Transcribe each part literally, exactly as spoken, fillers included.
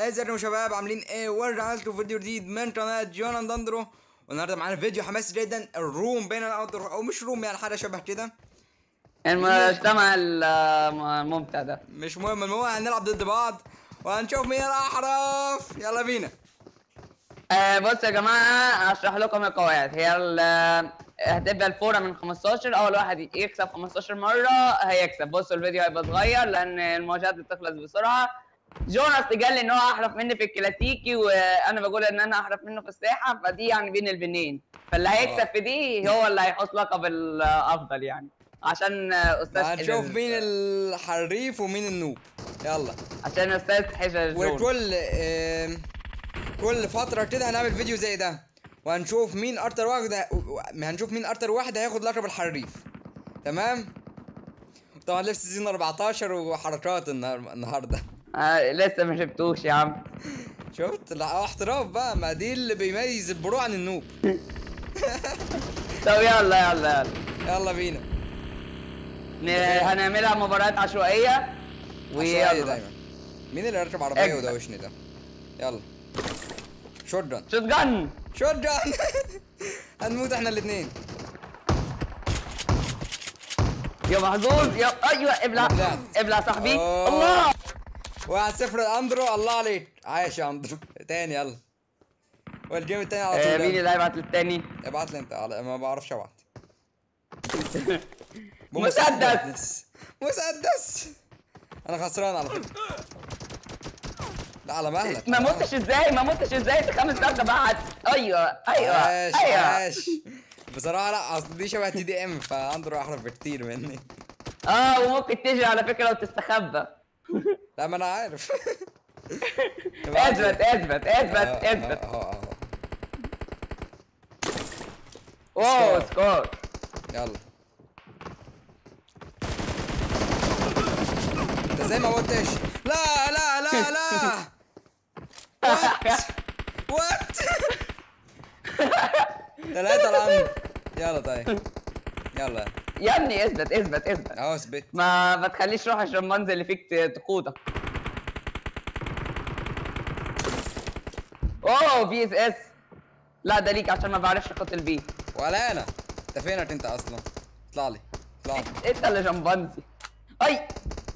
ازيكم يا شباب، عاملين ايه؟ ورجعنا لكم فيديو جديد من قناه جون اند اندرو. والنهارده معانا فيديو حماسي جدا، الروم بين الاندرو او مش روم، يعني حاجه شبه كده، المجتمع الممتع ده. مش مهم. المهم هنلعب ضد بعض وهنشوف مين الاحرف. يلا بينا. آه بص يا جماعه، هشرح لكم القواعد. هي هتبقى الفوره من خمستاشر، اول واحد يكسب خمستاشر مره هيكسب. بصوا الفيديو هيبقى صغير لان المواجهات بتخلص بسرعه. جوناس قال لي ان هو احرف مني في الكلاسيكي، وانا بقول ان انا احرف منه في الساحه، فدي يعني بين البنين، فاللي هيكسب في دي هو اللي هيحوز لقب الافضل، يعني عشان استاذ حجر. هنشوف مين الحريف ومين النوب. يلا عشان استاذ حجر. وكل آه كل فتره كده هنعمل فيديو زي ده، وهنشوف مين اكتر واحد هنشوف مين اكتر واحد هياخد لقب الحريف. تمام. طبعا لبس سيزون اربعتاشر وحركات النهارده. آه لسه ما شفتوش يا عم. شفت؟ لا احتراف بقى، ما دي اللي بيميز البرو عن النوب. طب يلا يلا يلا يلا بينا. هنعملها مباريات عشوائية ويلا دايما. مين اللي راكب عربية ودوشني ده؟ يلا شوت جان شوت جان شوت جان. هنموت احنا الاثنين يا محظوظ يا ايوه. ابلع ابلع صاحبي. أوه. الله. واحد صفر اندرو. الله عليك، عايش يا اندرو. تاني يلا. والجيم التاني على طول. آه مين اللي هيبعت للتاني؟ ابعت لي انت. على ما بعرفش ابعت. مسدس مسدس. انا خسران على فكره. لا على مهلك. ما متش ازاي ما متش ازاي انت خمس دقايق بعد. ايوه ايوه عاش ايوه عاش. بصراحه لا، اصل دي شبه تي دي ام، فاندرو احرف بكتير مني. اه وممكن تيجي على فكره وتستخبى. لا ما انا عارف. اثبت اثبت اثبت اثبت. اهو اهو. اوه سكور. يلا. انت زي ما قلتش. لا لا لا لا. وات وات. ثلاثة الأمر. يلا طيب. يلا يا ابني اثبت اثبت اثبت. اهو اثبت. ما ما تخليش روح الشمبانزي اللي فيك تقودك. اوه بي اس اس. لا ده ليك عشان ما بعرفش اقتل بيه. ولا انا. انت فينك انت اصلا؟ اطلع لي اطلع لي. انت اللي شمبانزي. اي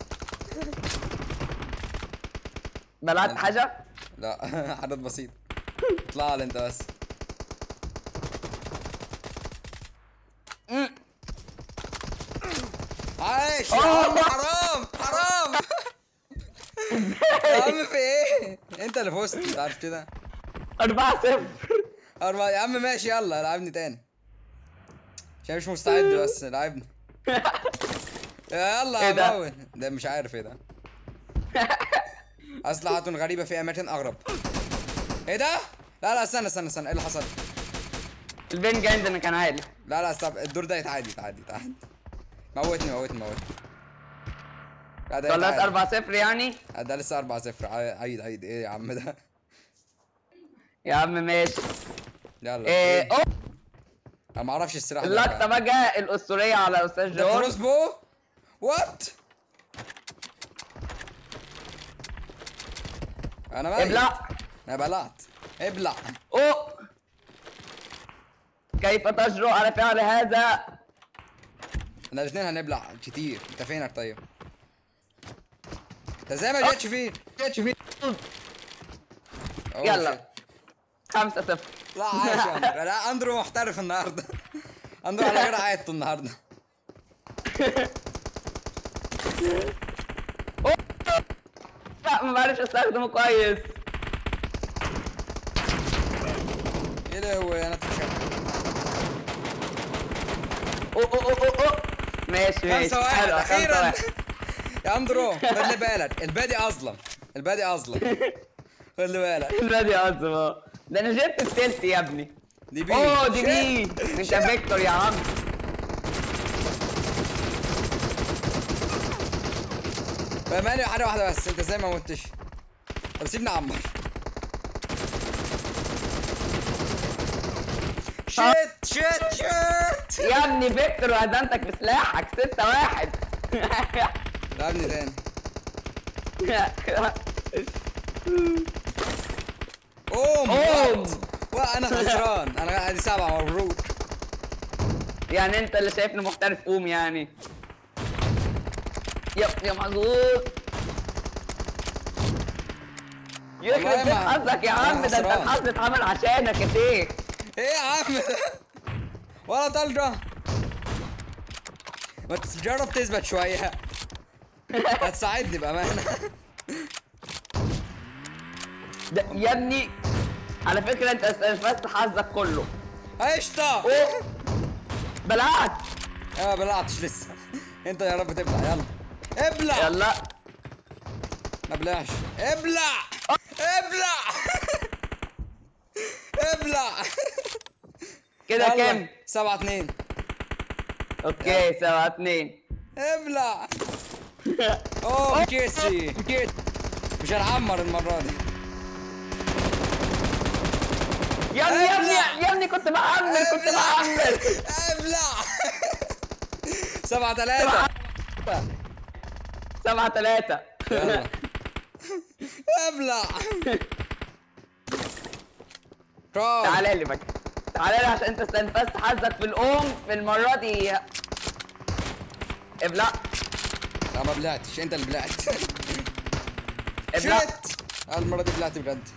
بلعت حاجه؟ لا. حاجات بسيطة. اطلع لي انت بس. عايش يا عم. حرام حرام. يا عم في ايه؟ انت اللي فزت، انت عارف كده. أربعة صفر. أربعة يا عم ماشي. يلا لعبني تاني عشان مش مستعد، بس لعبني. يلا ايه ده؟ موت. ده مش عارف ايه ده. أسلحة غريبة في أماكن أغرب. ايه ده؟ لا لا استنى استنى استنى، ايه اللي حصل؟ البنج عندنا كان عالي. لا لا استنى، الدور ده يتعادي يتعادي يتعادي. موتني موتني موتني. لا ده طلعت أربعة صفر يعني؟ ده لسه أربعة صفر. عيد عيد. ايه يا عم ده؟ يا عم ماشي. يلا. ايه اوه. انا ما اعرفش السلاح ده. اللقطة بقى الأسطورية على أستاذ ده جون. كروس بو. وات؟ انا ميت. ابلع. انا بلعت. ابلع. اوه كيف تجرؤ على فعل هذا؟ احنا الاثنين هنبلع كتير. انت فينك طيب؟ انت زي ما جاتش فيه جاتش فيه. يلا خمسة صفر. لا عايش يا اندرو. لا اندرو محترف النهارده. اندرو على غير عادته النهارده. لا ما بعرفش استخدمه كويس. ايه ده؟ هو انا اتفشخت. اوه اوه اوه اوه ماشي ماشي. خمسة واحد حلو. اخيرا. يا اندرو خلي بالك، البادي اظلم. البادي اظلم. خلي بالك. البادي اظلم. ده انا جبت التلت يا ابني. دي بي. اوه دي بي. انت فيكتور يا عم. بأمانة حاجة واحدة بس، انت زي ما متش. طب سيبني اعمر. شيت شيت شيت. يا ابني فيكتور وهدنتك بسلاحك. ستة واحد. لعبني تاني. قوم قوم. وانا خسران. انا ادي سبعة، مبروك. يعني انت اللي شايفني محترف قوم يعني. يا يا محظوظ. والله يخرب بيت ما- حظك يا أنا عم، ده انت خسران. الحظ اتعمل عشانك يا شيخ. ايه يا عم ده؟ ولا طلجة. ما تجرب تثبت شوية، هتساعدني بأمانة. ده يا ابني على فكرة انت استنفذت حظك كله. قشطة. اوه بلعت. اه بلعتش لسه. انت يا رب تبلع. يلا ابلع. يلا ما بلعش. ابلع ابلع ابلع. كده يلا. كام؟ سبعة اتنين. اوكي سبعة اتنين. ابلع. اوه كيسي كيس. مش هنعمر المرة دي. يا ابني يا ابني ابلع. يا ابني كنت بعمل كنت بعمل. ابلع. سبعة تلاتة. سبعة تلاتة. يلا. ابلع. كار. تعالى لي بقى، تعالى لي عشان انت استنفذت حظك في الام في المرة دي. ابلع لا ما بلعتش، انت اللي بلعت. ابلع. شت. المرة دي بلعت بجد.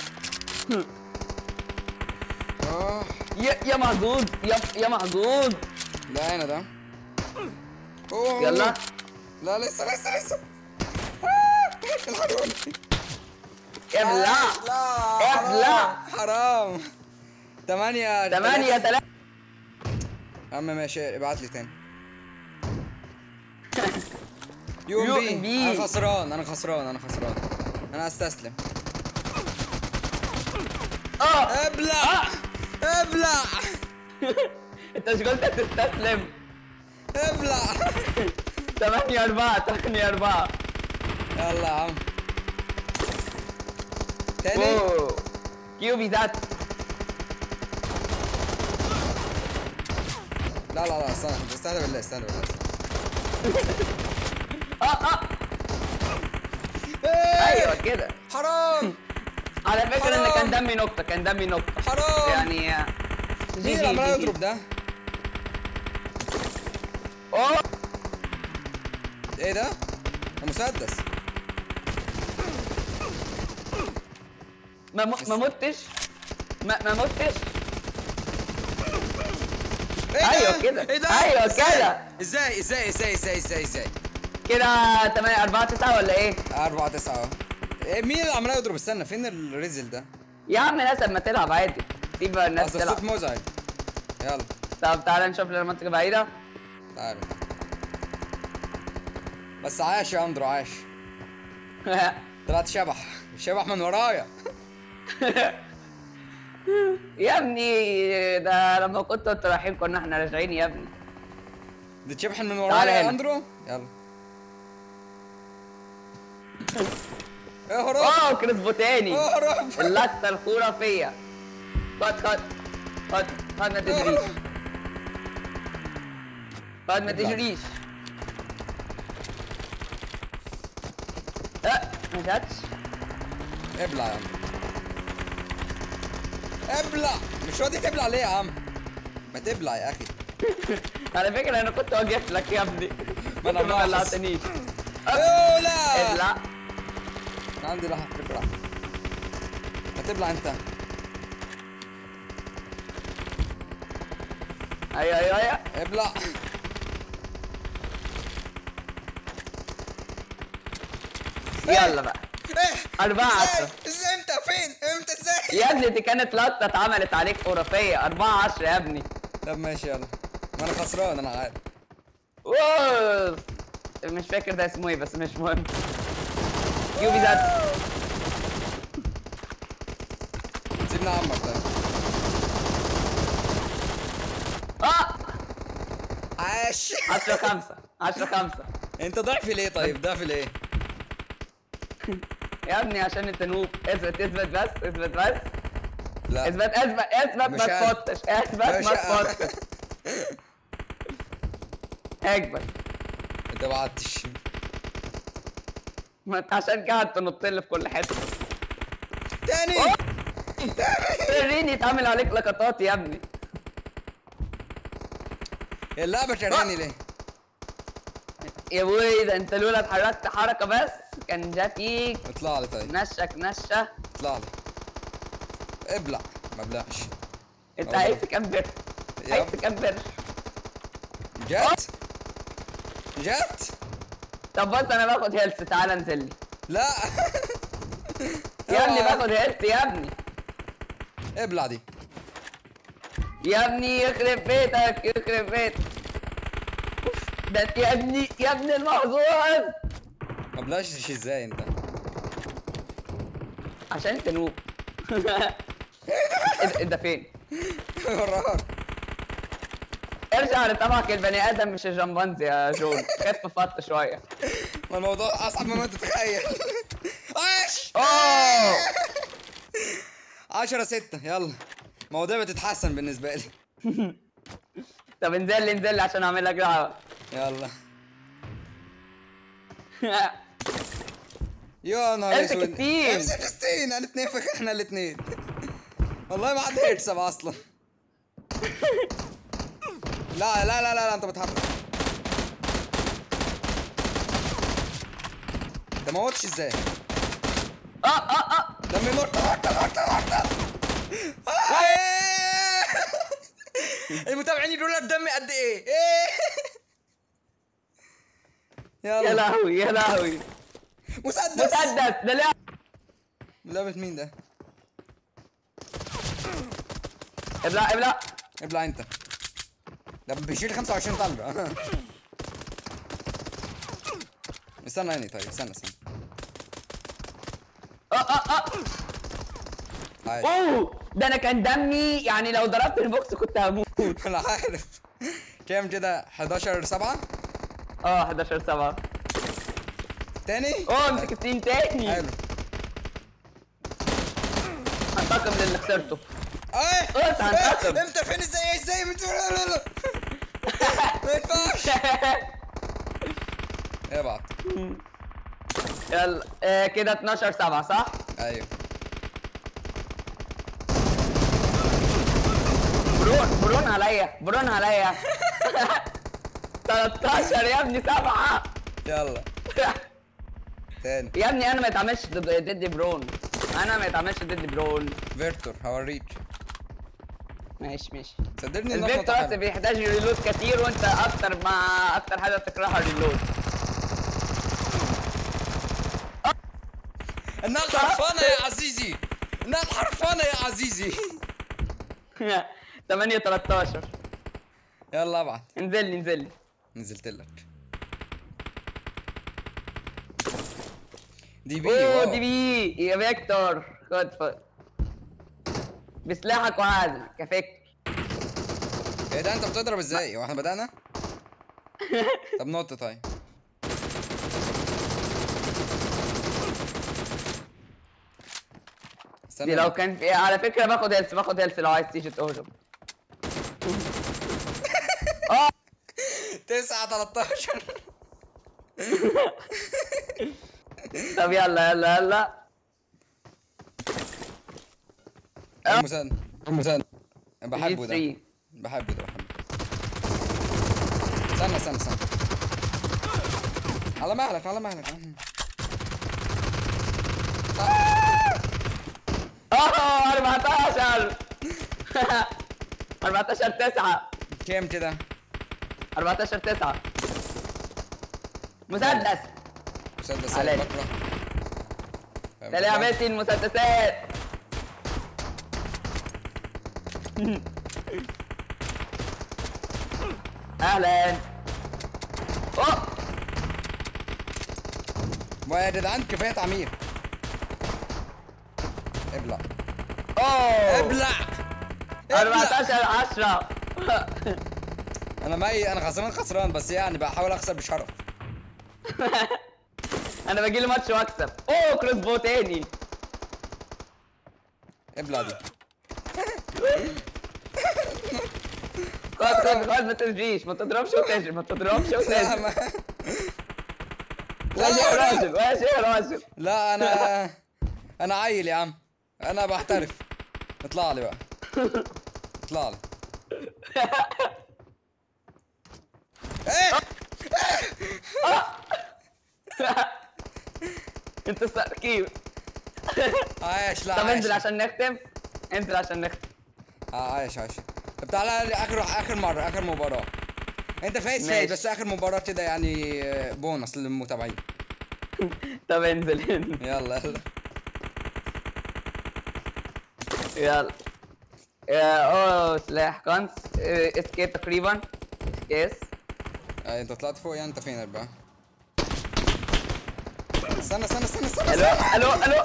اه يا يا محظوظ يا يا محظوظ. لا انا ده. أوه. يلا لا لسه لسه لسه. آه، الحقوني. ابلع لا ابلع. حرام. تمانية تمانية تلاتة. يا عم ماشي، ابعت لي تاني. يو يو ام ام بي. بي. انا خسران انا خسران انا خسران. انا استسلم. اه ابلع ابلع انت مش قلت تستسلم؟ ابلع. تمانية أربعة تمانية أربعة. يلا يا عم تاني. اوه كيوبي ذات. لا لا لا استنى استنى بالله استنى بالله. اه اه إيه، ايوه كده. حرام. على فكرة ان حرام. كان دمي نقطة كان دمي نقطة حرام. يعني. آه، جي مين جي اللي عمال جي جي. يضرب ده؟ اوه ايه ده؟ ده مسدس. ما م- ما متش ما ما متش. ايه أيوة ده؟ كده. ايه ده؟ أيوة إزاي؟ كده. ازاي ازاي ازاي ازاي ازاي ازاي؟ كده تمانية أربعة تسعة ولا ايه؟ أربعة تسعة اهو. إيه مين اللي عمال يضرب؟ استنى فين الريزل ده؟ يا عم ناسب ما تلعب عادي، سيب الناس اصل تلعب. الصوت مزعج. يلا طب تعالى نشوف لنا منطقة بعيدة. تعالى. بس عاش يا اندرو عاش. طلعت شبح شبح من ورايا. يا ابني ده لما كنتوا انتوا رايحين كنا احنا راجعين يا ابني. بتشبح من تعالى ورايا يا هنا. اندرو. يلا. اهرب اوه كريسبو تاني. اهرب. اللقطة الخرافية. خد خد خد خد ما تجريش. خد ما تجريش. لا ما جاتش. ابلع يا عم. ابلع. مش راضي تبلع ليه يا عم؟ ما تبلع يا اخي. على فكرة انا كنت واقف لك يا ابني. ما أنا ما ملاحظ. بلعتنيش. اوه لا. ابلع. أنا عندي لحظة تبلع. ما تبلع انت. ايوه ايوه ايوه. ابلع. يلا بقى. ايه أربعة ازاي عشرة. ازاي انت فين امتى ازاي؟ يا ابني دي كانت لقطة اتعملت عليك خرافية. أربعة عشرة يا ابني. طب ماشي يلا. ما انا خسران انا عارف. اوه مش فاكر ده اسمه ايه بس مش مهم. كيوبي ذات. سيبنا عمك ده. اه عاش. عشرة خمسة عشرة خمسة. انت ضعف ليه طيب؟ ضعف ليه؟ يا ابني عشان انت نوب. اثبت اثبت بس اثبت بس. لا اثبت اثبت اثبت مش ما أنا. تفوتش. اثبت مش ما أنا. تفوتش. اكبر. انت ما قعدتش. ما انت عشان قاعد تنط لي في كل حته. تاني. أوه. وريني يتعمل عليك لقطات يا ابني. اللعبة شراني ليه؟ يا ابوي ده انت لولا اتحركت حركة بس كان جا فيك. اطلع لي طيب. نشك نشة. اطلع لي. ابلع. ما ابلعش. انت عايز تكبر. عايز تكبر. جت؟ جت؟ طب بص انا باخد هيلث، تعالى انزل لي. لا. يا ابني باخد هيلث يا ابني. ابلع دي. يا ابني يخرب بيتك يخرب بيتك. ده انت يا ابني يا ابني المحظوظ. ما بلاش ازاي انت؟ عشان انت نوب. ايه ده فين؟ وراك. ارجع لطبعك البني ادم مش الجمبانزي يا جون، خف فط شويه. ما الموضوع اصعب مما تتخيل. ايش؟ اوه عشرة ستة يلا. الموضوع بتتحسن بالنسبة لي. طب انزل لي انزل لي عشان اعمل لك دعوه. يلا. يا نهار امسك اسود. التيم. امسك التيم. انا اتنين فك احنا الاتنين. والله ما حد هيكسب اصلا. لا لا لا لا انت بتهرج. ده ما موتش ازاي؟ اه اه اه دمي مرت مرت مرت مرت. المتابعين يقولوا لك دمي قد ايه؟ ايه؟ يا يلا. لهوي يا لهوي. مسدس. مسدس ده لعب. لعبة مين ده؟ ابلع ابلع. ابلع انت. ده بيشيل خمسة وعشرين طلقة. استنى هاني طيب استنى استنى. اه اه اه عادي. اوه ده انا كان دمي يعني لو ضربت البوكس كنت هموت. انا عارف. كام كده؟ حداشر سبعة؟ اه حداشر سبعة. تاني؟ اوه امسك التيم تاني. حلو. هنتقم للي خسرته. ايه؟ بص هنتقم. انت فين ازاي ازاي بتقول لا لا ما ينفعش. ابعت. يلا آه كده اتناشر سبعة صح؟ ايوه. برون برون عليا برون عليا. تلتاشر يا ابني سبعة. يلا. تاني. يا ابني انا ما يتعملش ضد ضد برون. انا ما يتعملش ضد برون. فيرتور هوريك. ماشي ماشي. صدقني الفيكتور بس بيحتاج ريلود كتير وانت اكتر مع اكتر حاجه بتكرهها الريلود. النار حرفانة يا عزيزي. النار حرفانة يا عزيزي. تمانية تلتاشر. يلا ابعت. انزل لي انزل لي. نزلت لك. دي بي. اوه واو. دي بي يا فيكتور خد خد بسلاحك وهذا كفيكتور. ايه ده انت بتضرب ازاي؟ هو احنا بدأنا؟ طب نط طيب. استنى. دي لو كان في على فكره باخد هيلث باخد هيلث لو عايز تيجي تهجم. اه تسعة تلتاشر. طب يلا يلا يلا. المساعدة. المساعدة. بحبه ده. جي بحبه ده بحبه. استنى استنى استنى. على مهلك على مهلك. اه أربعتاشر. أربعتاشر تسعة. كام كده؟ أربعتاشر تسعة. مسدس. مسدس عليك. بكره. ده لعبتي المسدسات. اهلا. اوه يا جدعان كفايه تعمير. ابلع. اوه ابلع. أربعتاشر عشرة. انا ماي انا خسران خسران بس يعني بحاول اخسر بشرف. انا باجي لي ماتش واكسب. اوه كروس بو تاني. ابلع دي. خد خد خد ما تجريش ما تضربش وتجري ما تضربش لا وتجري. ما ولا شيء راجل ولا شيء راجل. لا انا انا عيل يا عم. انا بحترف. اطلع لي بقى. اطلع لي. ايه انت التركيب. عايش. لا طب عايش. انزل عشان نختم، انزل عشان نختم. اه عايش عايش. طب تعالى لي اخر اخر مره، اخر مباراه. انت فايز فايز، ماشي. بس اخر مباراه كده يعني آه، بونص للمتابعين. طب انزل انزل. يلا يلا. يلا. يا اوه سلاح كنس اسكيب تقريبا. يس. آه انت طلعت فوق يعني، انت فين بقى؟ استنى استنى استنى استنى الو استنى. الو الو.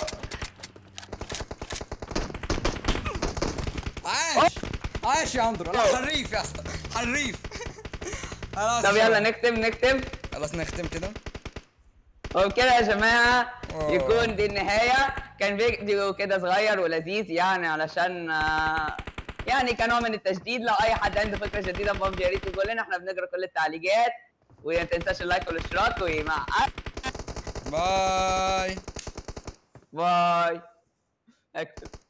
عاش عاش يا اندرو. لا حريف يا اسطى، حريف. خلاص طب يا يلا شباب. نختم نختم. خلاص نختم كده. وبكده يا جماعة أوه. يكون دي النهاية. كان فيديو كده صغير ولذيذ يعني، علشان آه، يعني كنوع من التجديد. لو أي حد عنده فكرة جديدة في ببجي يا ريت يقول لنا، احنا بنقرا كل التعليقات. وما تنساش اللايك والاشتراك، ومع باي. باي. اكتب.